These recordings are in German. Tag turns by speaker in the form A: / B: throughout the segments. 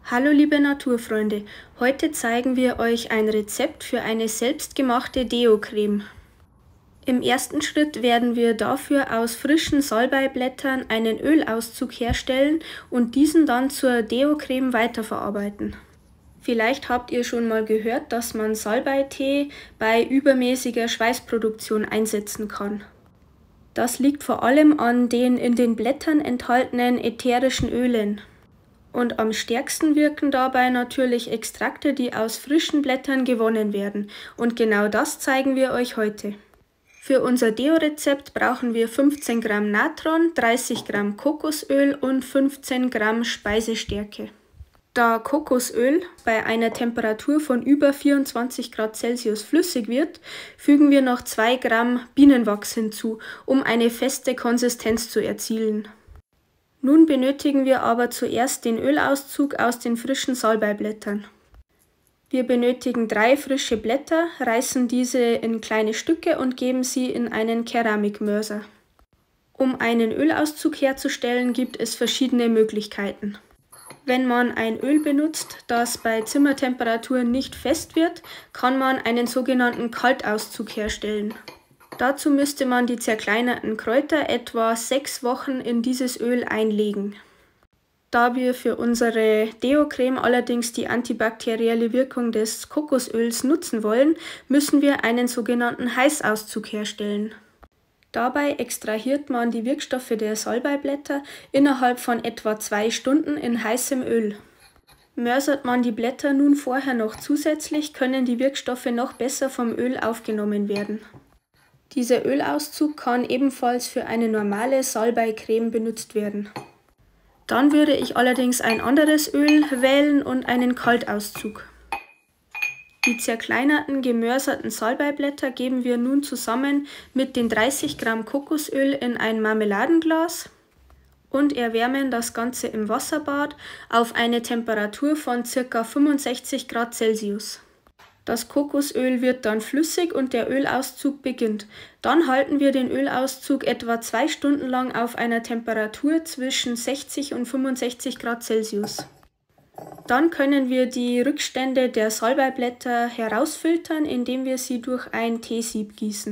A: Hallo liebe Naturfreunde, heute zeigen wir euch ein Rezept für eine selbstgemachte Deo-Creme. Im ersten Schritt werden wir dafür aus frischen Salbeiblättern einen Ölauszug herstellen und diesen dann zur Deo-Creme weiterverarbeiten. Vielleicht habt ihr schon mal gehört, dass man Salbeitee bei übermäßiger Schweißproduktion einsetzen kann. Das liegt vor allem an den in den Blättern enthaltenen ätherischen Ölen. Und am stärksten wirken dabei natürlich Extrakte, die aus frischen Blättern gewonnen werden. Und genau das zeigen wir euch heute. Für unser Deo-Rezept brauchen wir 15 Gramm Natron, 30 Gramm Kokosöl und 15 Gramm Speisestärke. Da Kokosöl bei einer Temperatur von über 24 Grad Celsius flüssig wird, fügen wir noch 2 Gramm Bienenwachs hinzu, um eine feste Konsistenz zu erzielen. Nun benötigen wir aber zuerst den Ölauszug aus den frischen Salbeiblättern. Wir benötigen 3 frische Blätter, reißen diese in kleine Stücke und geben sie in einen Keramikmörser. Um einen Ölauszug herzustellen, gibt es verschiedene Möglichkeiten. Wenn man ein Öl benutzt, das bei Zimmertemperatur nicht fest wird, kann man einen sogenannten Kaltauszug herstellen. Dazu müsste man die zerkleinerten Kräuter etwa 6 Wochen in dieses Öl einlegen. Da wir für unsere Deo-Creme allerdings die antibakterielle Wirkung des Kokosöls nutzen wollen, müssen wir einen sogenannten Heißauszug herstellen. Dabei extrahiert man die Wirkstoffe der Salbeiblätter innerhalb von etwa 2 Stunden in heißem Öl. Mörsert man die Blätter nun vorher noch zusätzlich, können die Wirkstoffe noch besser vom Öl aufgenommen werden. Dieser Ölauszug kann ebenfalls für eine normale Salbeicreme benutzt werden. Dann würde ich allerdings ein anderes Öl wählen und einen Kaltauszug. Die zerkleinerten, gemörserten Salbeiblätter geben wir nun zusammen mit den 30 Gramm Kokosöl in ein Marmeladenglas und erwärmen das Ganze im Wasserbad auf eine Temperatur von ca. 65 Grad Celsius. Das Kokosöl wird dann flüssig und der Ölauszug beginnt. Dann halten wir den Ölauszug etwa 2 Stunden lang auf einer Temperatur zwischen 60 und 65 Grad Celsius. Dann können wir die Rückstände der Salbeiblätter herausfiltern, indem wir sie durch ein Teesieb gießen.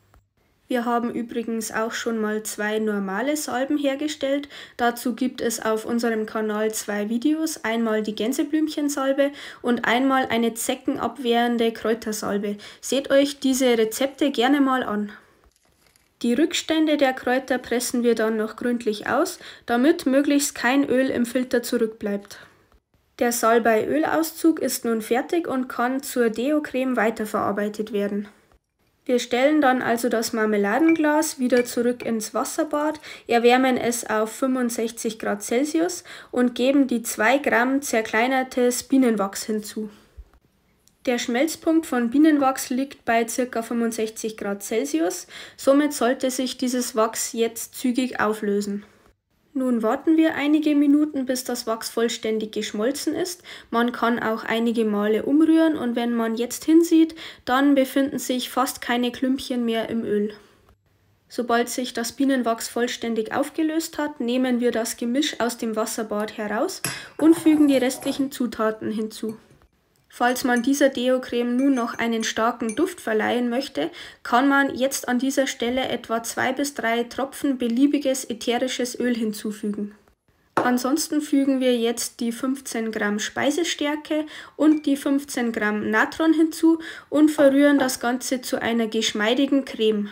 A: Wir haben übrigens auch schon mal 2 normale Salben hergestellt. Dazu gibt es auf unserem Kanal 2 Videos, einmal die Gänseblümchensalbe und einmal eine zeckenabwehrende Kräutersalbe. Seht euch diese Rezepte gerne mal an. Die Rückstände der Kräuter pressen wir dann noch gründlich aus, damit möglichst kein Öl im Filter zurückbleibt. Der Salbei-Ölauszug ist nun fertig und kann zur Deo-Creme weiterverarbeitet werden. Wir stellen dann also das Marmeladenglas wieder zurück ins Wasserbad, erwärmen es auf 65 Grad Celsius und geben die 2 Gramm zerkleinertes Bienenwachs hinzu. Der Schmelzpunkt von Bienenwachs liegt bei ca. 65 Grad Celsius, somit sollte sich dieses Wachs jetzt zügig auflösen. Nun warten wir einige Minuten, bis das Wachs vollständig geschmolzen ist. Man kann auch einige Male umrühren und wenn man jetzt hinsieht, dann befinden sich fast keine Klümpchen mehr im Öl. Sobald sich das Bienenwachs vollständig aufgelöst hat, nehmen wir das Gemisch aus dem Wasserbad heraus und fügen die restlichen Zutaten hinzu. Falls man dieser Deo-Creme nun noch einen starken Duft verleihen möchte, kann man jetzt an dieser Stelle etwa 2 bis 3 Tropfen beliebiges ätherisches Öl hinzufügen. Ansonsten fügen wir jetzt die 15 Gramm Speisestärke und die 15 Gramm Natron hinzu und verrühren das Ganze zu einer geschmeidigen Creme.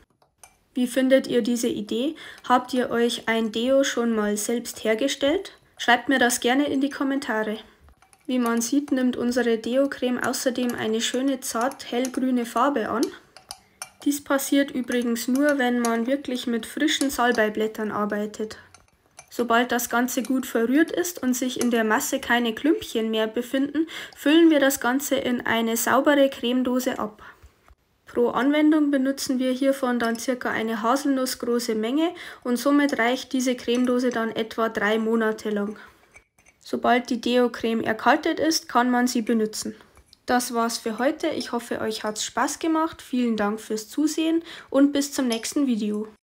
A: Wie findet ihr diese Idee? Habt ihr euch ein Deo schon mal selbst hergestellt? Schreibt mir das gerne in die Kommentare. Wie man sieht, nimmt unsere Deo-Creme außerdem eine schöne zart hellgrüne Farbe an. Dies passiert übrigens nur, wenn man wirklich mit frischen Salbeiblättern arbeitet. Sobald das Ganze gut verrührt ist und sich in der Masse keine Klümpchen mehr befinden, füllen wir das Ganze in eine saubere Cremedose ab. Pro Anwendung benutzen wir hiervon dann ca. eine haselnussgroße Menge und somit reicht diese Cremedose dann etwa 3 Monate lang. Sobald die Deo-Creme erkaltet ist, kann man sie benutzen. Das war's für heute. Ich hoffe, euch hat's Spaß gemacht. Vielen Dank fürs Zusehen und bis zum nächsten Video.